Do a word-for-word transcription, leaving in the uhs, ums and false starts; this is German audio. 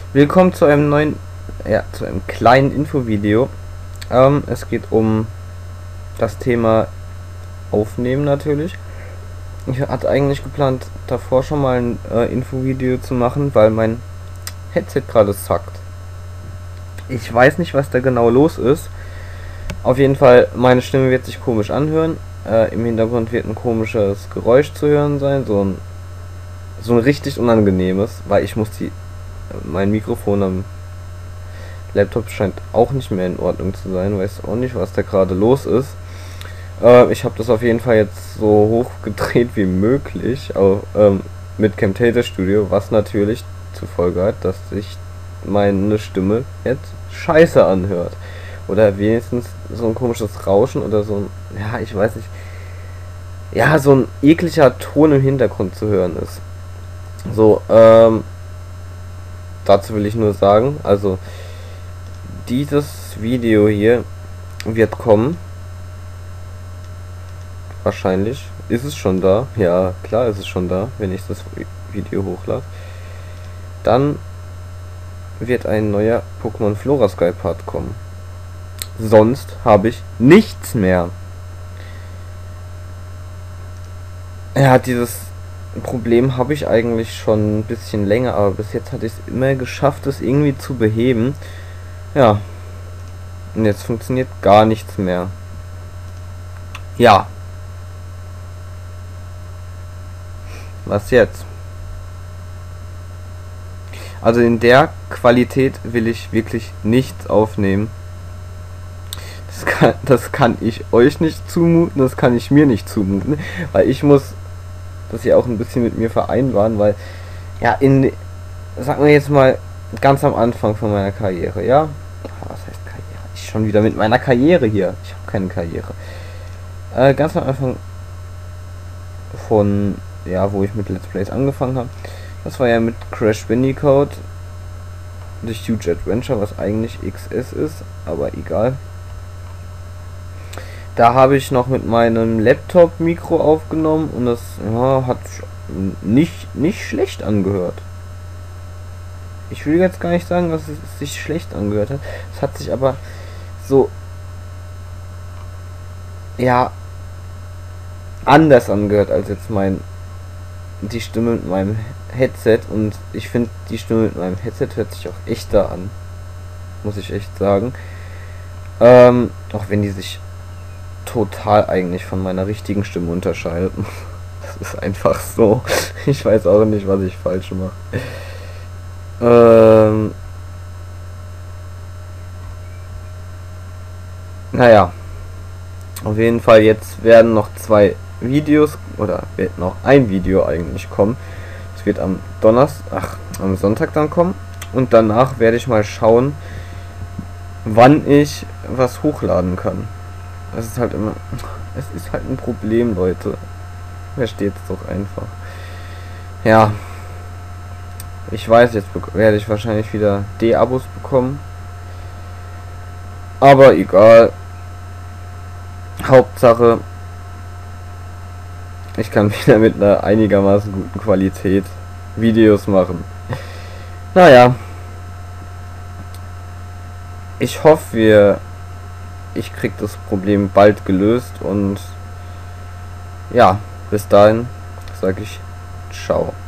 Willkommen zu einem neuen, ja, zu einem kleinen Infovideo. Ähm, es geht um das Thema Aufnehmen natürlich. Ich hatte eigentlich geplant, davor schon mal ein äh, Infovideo zu machen, weil mein Headset gerade zackt. Ich weiß nicht, was da genau los ist. Auf jeden Fall, meine Stimme wird sich komisch anhören. Äh, Im Hintergrund wird ein komisches Geräusch zu hören sein, so ein so ein richtig unangenehmes, weil ich muss die mein Mikrofon am Laptop scheint auch nicht mehr in Ordnung zu sein, weiß auch nicht, was da gerade los ist. Äh, ich habe das auf jeden Fall jetzt so hoch gedreht wie möglich, auch, ähm, mit Camtasia Studio, was natürlich zur Folge hat, dass sich meine Stimme jetzt scheiße anhört. Oder wenigstens so ein komisches Rauschen oder so ein, ja, ich weiß nicht, ja, so ein ekliger Ton im Hintergrund zu hören ist. So, ähm, dazu will ich nur sagen, also dieses Video hier wird kommen. Wahrscheinlich. Ist es schon da? Ja, klar ist es schon da, wenn ich das Video hochlade. Dann wird ein neuer Pokémon Flora Sky Part kommen. Sonst habe ich nichts mehr. Ja, dieses Problem habe ich eigentlich schon ein bisschen länger, aber bis jetzt hatte ich es immer geschafft, es irgendwie zu beheben. Ja. Und jetzt funktioniert gar nichts mehr. Ja. Was jetzt? Also in der Qualität will ich wirklich nichts aufnehmen. Das kann, das kann ich euch nicht zumuten, das kann ich mir nicht zumuten, weil ich muss das hier auch ein bisschen mit mir vereinbaren, weil, ja, in, sagen wir jetzt mal, ganz am Anfang von meiner Karriere, ja? Was heißt Karriere? Ich schon wieder mit meiner Karriere hier. Ich habe keine Karriere. Äh, ganz am Anfang von, ja, wo ich mit Let's Plays angefangen habe, das war ja mit Crash Bandicoot, The Huge Adventure, was eigentlich X S ist, aber egal. Da habe ich noch mit meinem Laptop-Mikro aufgenommen und das, ja, hat nicht, nicht schlecht angehört. Ich will jetzt gar nicht sagen, dass es sich schlecht angehört hat. Es hat sich aber so, ja, anders angehört als jetzt mein die Stimme mit meinem Headset, und ich finde, die Stimme mit meinem Headset hört sich auch echter an, muss ich echt sagen. Ähm, auch wenn die sich total eigentlich von meiner richtigen Stimme unterscheidet. Das ist einfach so. Ich weiß auch nicht, was ich falsch mache. Ähm, naja. Auf jeden Fall, jetzt werden noch zwei Videos, oder wird noch ein Video eigentlich kommen. Es wird am Donnerstag, ach, am Sonntag dann kommen. Und danach werde ich mal schauen, wann ich was hochladen kann. Das ist halt immer, es ist halt ein Problem, Leute. Versteht's doch einfach. Ja. Ich weiß, jetzt werde ich wahrscheinlich wieder D-Abos bekommen. Aber egal. Hauptsache, ich kann wieder mit einer einigermaßen guten Qualität Videos machen. Naja. Ich hoffe, wir, ich krieg das Problem bald gelöst, und ja, bis dahin sage ich ciao.